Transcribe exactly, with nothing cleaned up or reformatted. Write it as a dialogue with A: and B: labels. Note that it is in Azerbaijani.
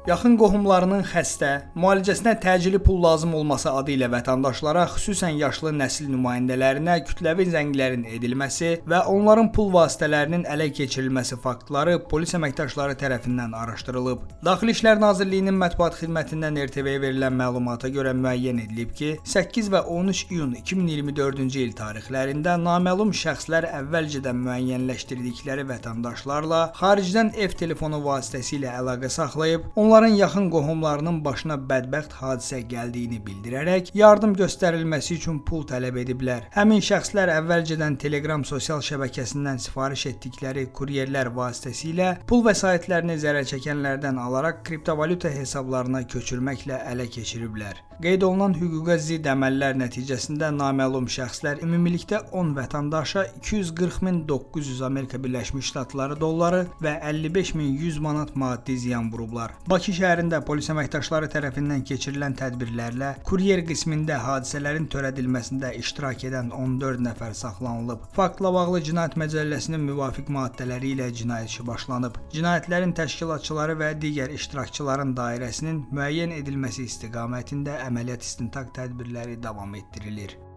A: Yaxın qohumlarının xəstə, müalicəsinə təcili pul lazım olması adı ilə vətəndaşlara, xüsusən yaşlı nəsil nümayəndələrinə kütləvi zənglərin edilməsi və onların pul vasitələrinin ələ keçirilməsi faktları polis əməkdaşları tərəfindən araşdırılıb. Daxili İşlər Nazirliyinin mətbuat xidmətindən R T V-yə verilən məlumata görə müəyyən edilib ki, səkkiz və on üç iyun iki min iyirmi dördüncü il tarixlərində naməlum şəxslər əvvəlcədən müəyyənləşdirdikləri vətəndaşlarla xaricdən ev telefonu vasitəsilə əlaqə saxlayıb, onların yaxın qohumlarının başına bədbəxt hadisə gəldiyini bildirərək yardım göstərilməsi üçün pul tələb ediblər. Həmin şəxslər əvvəlcədən Telegram sosial şəbəkəsindən sifariş etdikləri kuryerlər vasitəsilə pul vəsaitlərini zərər çəkənlərdən alaraq kriptovalyuta hesablarına köçürməklə ələ keçiriblər. Qeyd olunan hüquqa zidd əməllər nəticəsində naməlum şəxslər ümumilikdə on vətəndaşa iki yüz qırx min doqquz yüz Amerika Birləşmiş Ştatları dolları və əlli beş min yüz manat maddi ziyan vurublar. Bakı şəhərində polis əməkdaşları tərəfindən keçirilən tədbirlərlə kuryer qismində hadisələrin törədilməsində iştirak edən on dörd nəfər saxlanılıb. Faktla bağlı Cinayət Məcəlləsinin müvafiq maddələri ilə cinayət işi başlanıb. Cinayətlərin təşkilatçıları və digər iştirakçıların dairəsinin müəyyən edilməsi istiqamətində əməliyyat istintaq tədbirləri davam etdirilir.